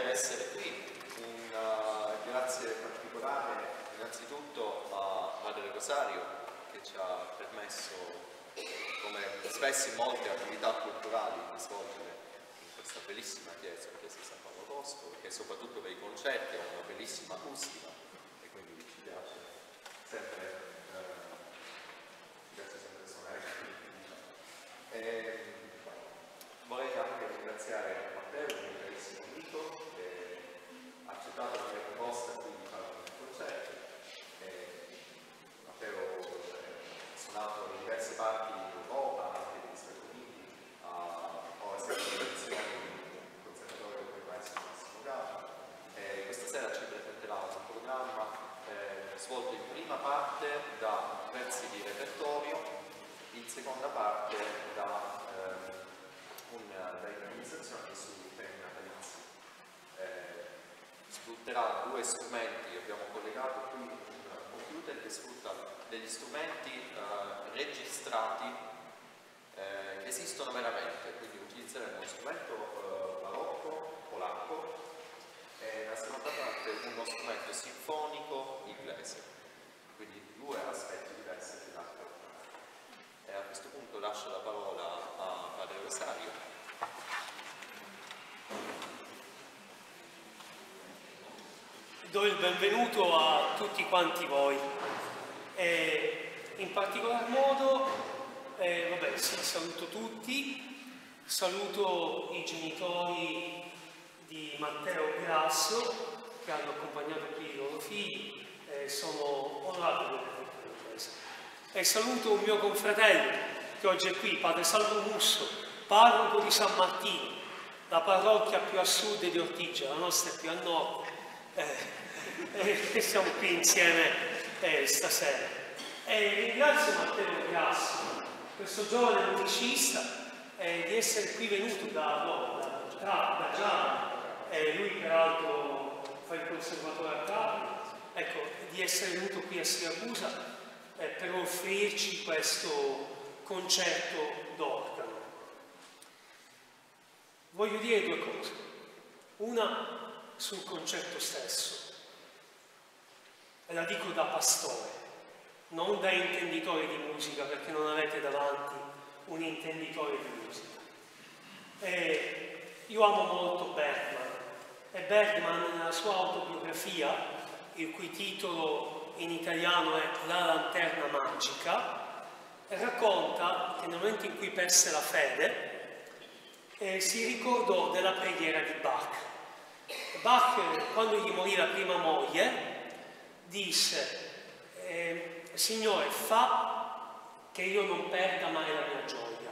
piacere essere qui. Un grazie particolare innanzitutto a Padre Rosario che ci ha permesso, come spesso in molte attività culturali, di svolgere in questa bellissima chiesa, la chiesa di San Paolo Bosco, che soprattutto per i concerti ha una bellissima acustica e quindi ci piace sempre suonare. Vorrei anche ringraziare Matteo, un mio carissimo amico, che ha accettato la mia proposta qui di fare un concerto. Matteo ha suonato in diverse parti d'Europa, anche negli Stati Uniti, ha seguito le lezioni in un conservatorio come il maestro Massimo Gava. Questa sera ci presenterà un programma svolto in prima parte da pezzi di repertorio, in seconda parte da improvvisazioni su temi natalizi. Sfrutterà due strumenti, abbiamo collegato qui un computer che sfrutta degli strumenti registrati che esistono veramente, quindi utilizzeremo uno strumento barocco, polacco, e la seconda parte uno strumento sinfonico inglese, quindi due aspetti diversi dell'arte. A questo punto lascio la parola a Padre Rosario. Do il benvenuto a tutti quanti voi. In particolar modo, saluto tutti, saluto i genitori di Matteo Grasso che hanno accompagnato qui i loro figli, sono onorato di averli qui in chiesa. E saluto un mio confratello che oggi è qui, Padre Salvo Musso, parroco di San Martino, la parrocchia più a sud di Ortigia, la nostra è più a nord, e siamo qui insieme stasera. Ringrazio Matteo Grasso, questo giovane musicista, di essere qui venuto da Giacomo, lui peraltro fa il conservatore a Capri, ecco, di essere venuto qui a Siracusa per offrirci questo concerto d'organo. Voglio dire due cose. Una sul concerto stesso, e la dico da pastore, non da intenditore di musica, perché non avete davanti un intenditore di musica. Io amo molto Bergman, e Bergman nella sua autobiografia, il cui titolo in italiano è La lanterna magica, racconta che nel momento in cui perse la fede si ricordò della preghiera di Bach. Bach, quando gli morì la prima moglie, disse: Signore, fa che io non perda mai la mia gioia.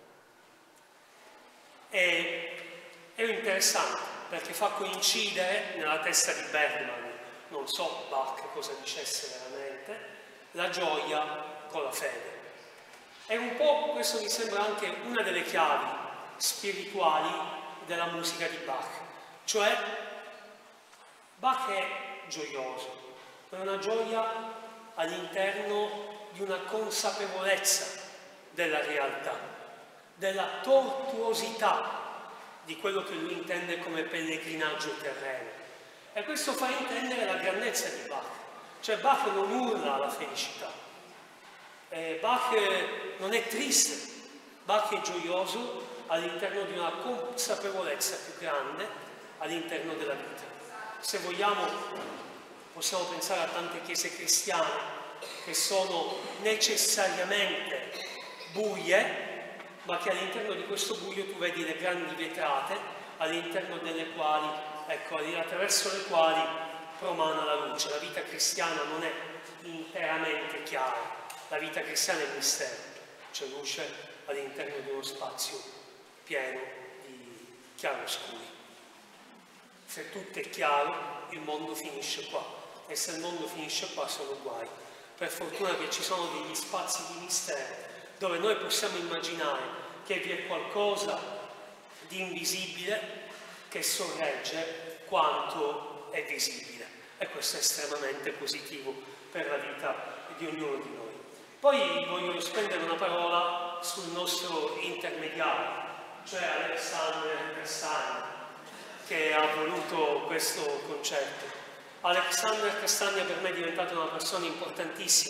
È interessante perché fa coincidere nella testa di Bergman, non so Bach cosa dicesse veramente, la gioia con la fede. E un po' questo mi sembra anche una delle chiavi spirituali della musica di Bach, cioè Bach è gioioso, è una gioia all'interno di una consapevolezza della realtà, della tortuosità di quello che lui intende come pellegrinaggio terreno. E questo fa intendere la grandezza di Bach. Cioè Bach non urla alla felicità, Bach non è triste, Bach è gioioso all'interno di una consapevolezza più grande all'interno della vita. Se vogliamo possiamo pensare a tante chiese cristiane che sono necessariamente buie, ma che all'interno di questo buio tu vedi le grandi vetrate all'interno delle quali, ecco, attraverso le quali promana la luce. La vita cristiana non è interamente chiara, la vita cristiana è mistero, c'è luce all'interno di uno spazio pieno di chiaroscuri. Se tutto è chiaro, il mondo finisce qua, e se il mondo finisce qua sono guai. Per fortuna che ci sono degli spazi di mistero dove noi possiamo immaginare che vi è qualcosa di invisibile che sorregge quanto è visibile, e questo è estremamente positivo per la vita di ognuno di noi. Poi voglio spendere una parola sul nostro intermediario, cioè Alexander Cassani, che ha voluto questo concerto. Alexander Castagna per me è diventato una persona importantissima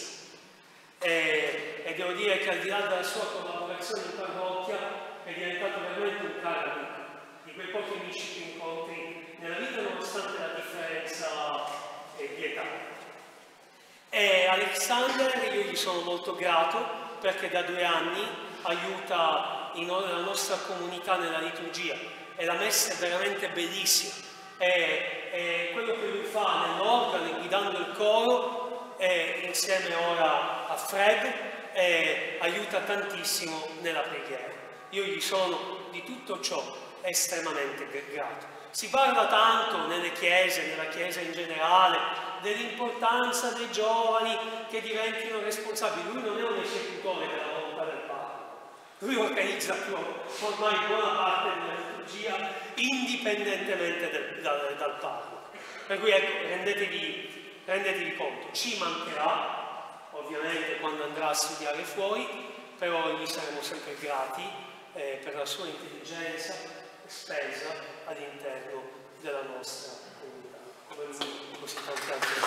e devo dire che al di là della sua collaborazione in parrocchia è diventato veramente un caro amico, di quei pochi amici che incontri nella vita nonostante la differenza di età. E Alexander, io gli sono molto grato perché da 2 anni aiuta la nostra comunità nella liturgia e la messa è veramente bellissima. E quello che lui fa nell'organo, guidando il coro, insieme ora a Fred, aiuta tantissimo nella preghiera. Io gli sono di tutto ciò estremamente grato. Si parla tanto nelle chiese, nella chiesa in generale, dell'importanza dei giovani che diventino responsabili. Lui non è un esecutore della volontà del Padre, lui organizza ormai buona parte della liturgia indipendentemente dal Padre. Per cui ecco, rendetevi conto, ci mancherà ovviamente quando andrà a studiare fuori, però gli saremo sempre grati per la sua intelligenza spesa all'interno della nostra comunità, come lui così tanti altri.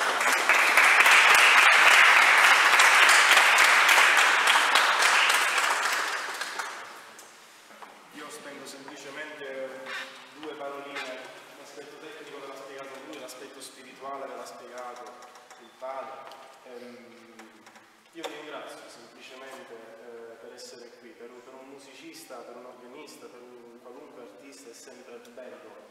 Io spendo semplicemente 2 paroline, l'aspetto tecnico ve l'ha spiegato lui, l'aspetto spirituale ve l'ha spiegato il padre. Io vi ringrazio semplicemente per essere qui, per un musicista, per un organista, per un qualunque artista è sempre bello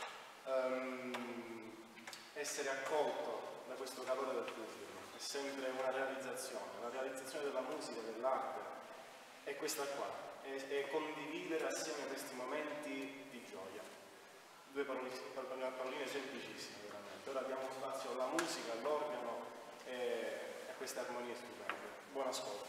essere accolto da questo calore del pubblico, è sempre una realizzazione, la realizzazione della musica, dell'arte, è questa qua, è condividere assieme questi momenti di gioia. 2 paroline semplicissime veramente. Ora diamo spazio alla musica, all'organo e a queste armonie stupende. Buon ascolto.